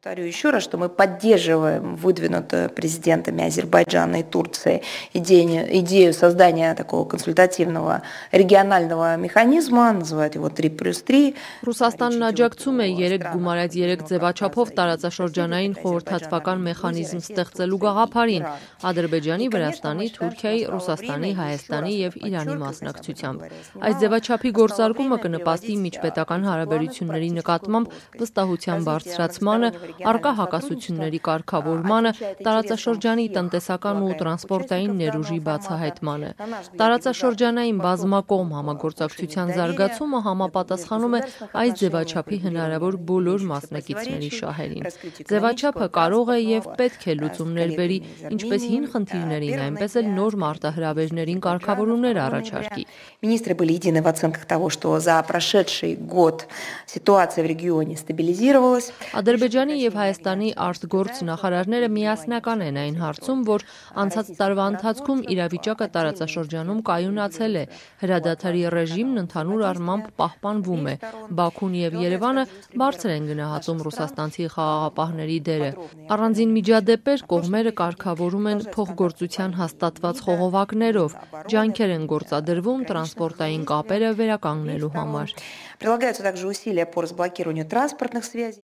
Повторю еще раз, что мы поддерживаем выдвинутую президентами Азербайджана и Турции идею создания такого консультативного регионального механизма, называют его 3+3. Ռուսաստանն աջակցում է 3 գումարած 3 ձևաչափով տարածաշրջանային խորհրդատվական մեխանիզմ ստեղծելու գաղափարին Ադրբեջանի, Վրաստանի, Թուրքիայի, Ռուսաստանի, Հայաստանի եւ Իրանի մասնակցությամբ։ Այս ձևաչափի գործարկումը կնպաստի միջպետական հարաբերությունների նկատմամբ վստահության բարձրացմանը, առկա հակասությունների կարգավորմանը, տարածաշրջանի տնտեսական ու տրանսպորտային ներուժի բացահայտմանը։ Տարածաշրջանային բազմակողմ համագործակցության զարգացումը համապատասխանում է այս ձևաչափի հնարավոր բոլոր մասնակիցների շահերին։ Ձևաչափը կարող է եւ պետք է լուծումներ բերի ինչպես հին խնդիրներին, այնպես էլ նոր մարտահրավերներին կարգավորումներ առաջարկի։ Министры были едины в оценках того, что за прошедший год ситуация в регионе стабилизировалась. Ադրբեջանի եւ Հայաստանի արտգործ նախարարները միասնական են այն հարցում, որ անցած տարվա ընթացքում իրավիճակը տարածաշրջանում կայունացել է, հրադադարի ռեժիմն ընդհանուր առմամբ պահպանվում է, Բաքուն եւ Երևանը բարձր են գնահատում ռուսաստանցի խաղաղապահների դերը։ Առանձին միջադեպեր կողմերը կարգավորում են փոխգործության հաստատված խողովակներով, ջանքեր են գործադրվում տրանսպորտային կապերը վերականգնելու համար։ Прилагаются также усилия по разблокированию транспортных связей.